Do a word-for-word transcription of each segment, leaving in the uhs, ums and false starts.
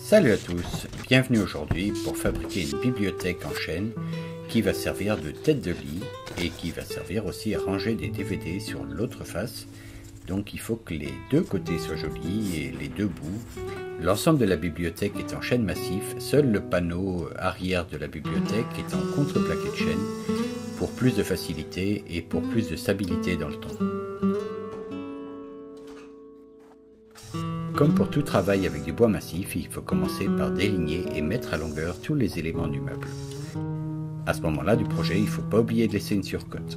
Salut à tous, bienvenue aujourd'hui pour fabriquer une bibliothèque en chaîne qui va servir de tête de lit et qui va servir aussi à ranger des D V D sur l'autre face. Donc il faut que les deux côtés soient jolis et les deux bouts. L'ensemble de la bibliothèque est en chêne massif, seul le panneau arrière de la bibliothèque est en contreplaqué de chêne pour plus de facilité et pour plus de stabilité dans le temps. Comme pour tout travail avec du bois massif, il faut commencer par déligner et mettre à longueur tous les éléments du meuble. À ce moment-là du projet, il ne faut pas oublier de laisser une surcote.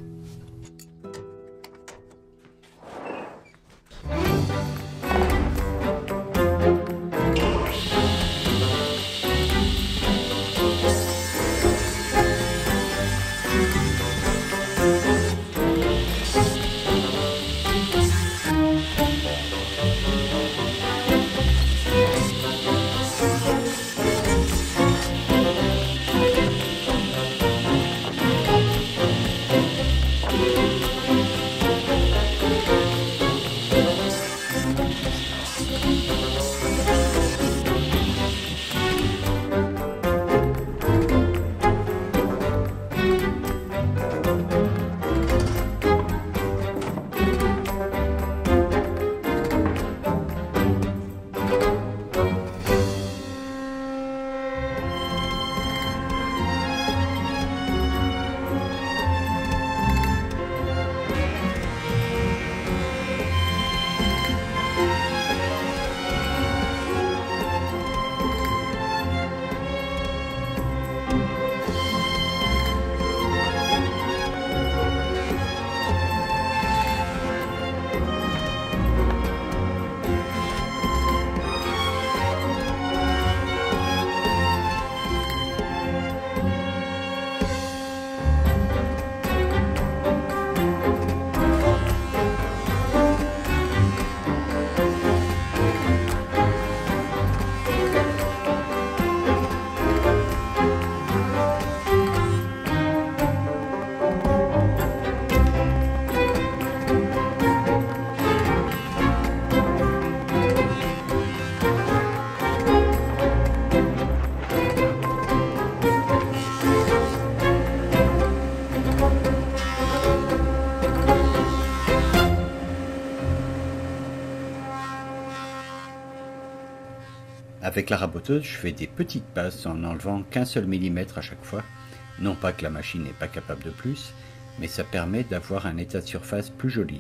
Avec la raboteuse, je fais des petites passes en n'enlevant qu'un seul millimètre à chaque fois. Non pas que la machine n'est pas capable de plus, mais ça permet d'avoir un état de surface plus joli.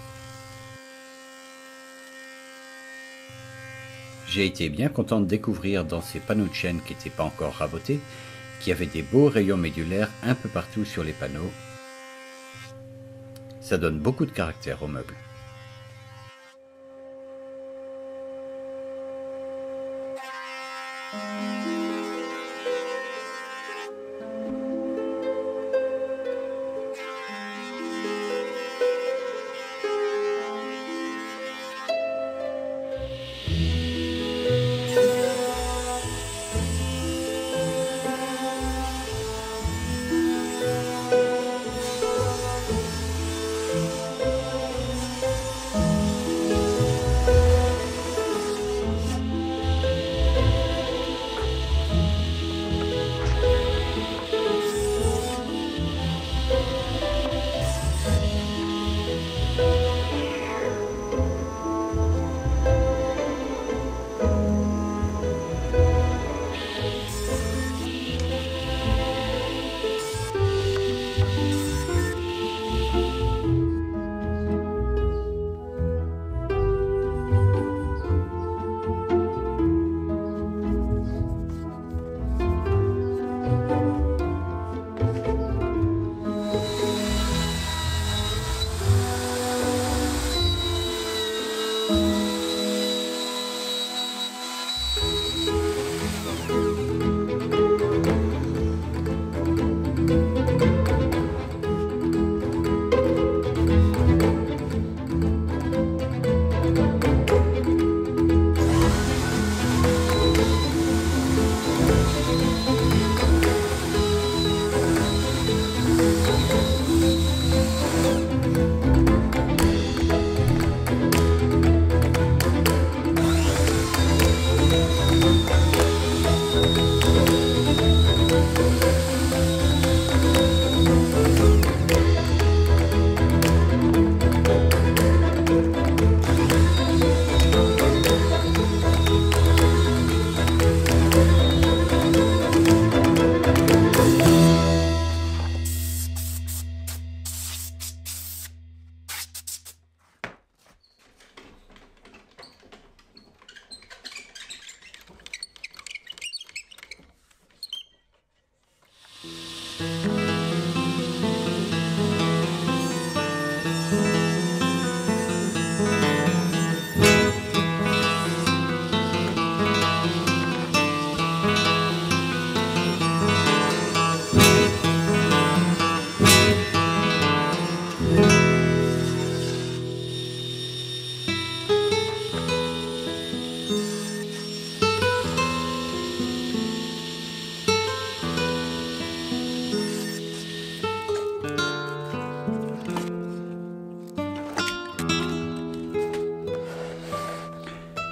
J'ai été bien content de découvrir dans ces panneaux de chêne qui n'étaient pas encore rabotés, qu'il y avait des beaux rayons médulaires un peu partout sur les panneaux. Ça donne beaucoup de caractère au meuble.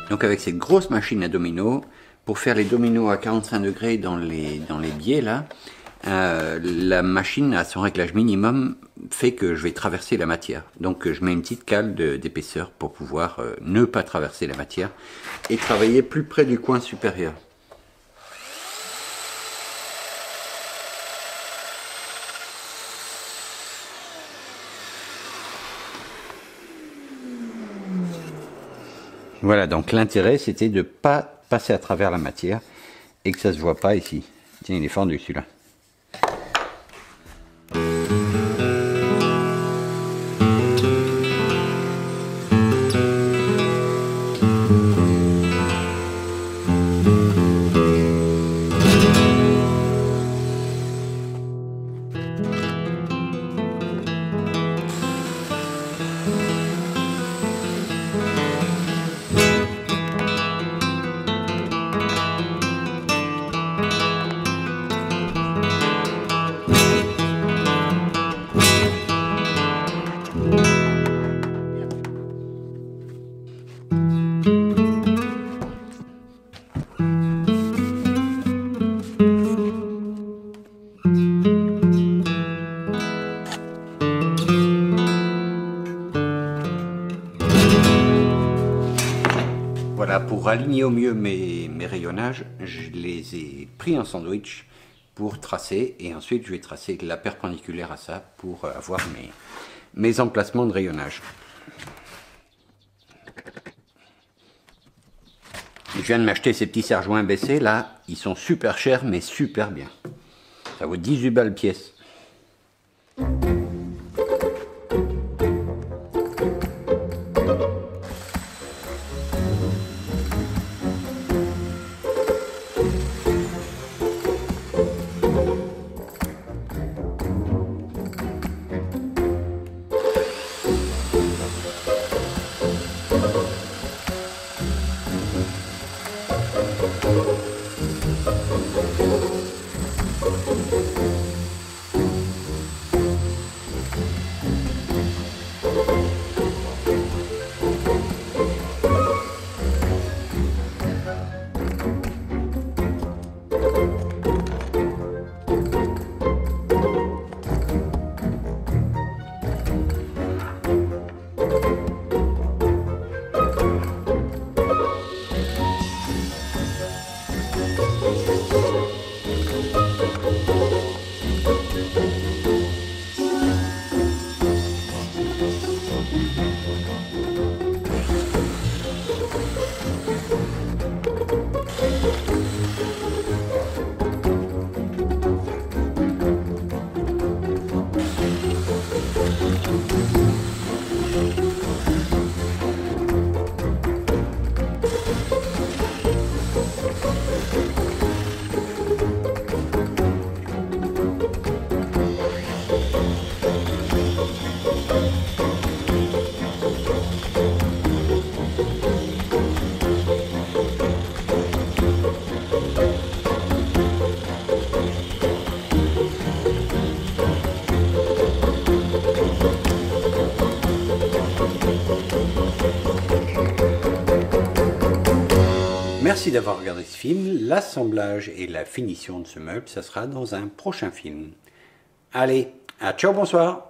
Donc avec cette grosse machine à dominos, pour faire les dominos à quarante-cinq degrés dans les, dans les biais là, euh, la machine à son réglage minimum fait que je vais traverser la matière. Donc je mets une petite cale d'épaisseur pour pouvoir euh, ne pas traverser la matière et travailler plus près du coin supérieur. Voilà, donc l'intérêt c'était de ne pas passer à travers la matière et que ça se voit pas ici. Tiens, il est fendu celui-là. Voilà, pour aligner au mieux mes, mes rayonnages, je les ai pris en sandwich pour tracer, et ensuite je vais tracer la perpendiculaire à ça pour avoir mes, mes emplacements de rayonnage. Je viens de m'acheter ces petits serre-joints baissés, là, ils sont super chers mais super bien. Ça vaut dix-huit balles pièce. Merci d'avoir regardé ce film. L'assemblage et la finition de ce meuble, ça sera dans un prochain film. Allez, à ciao, bonsoir.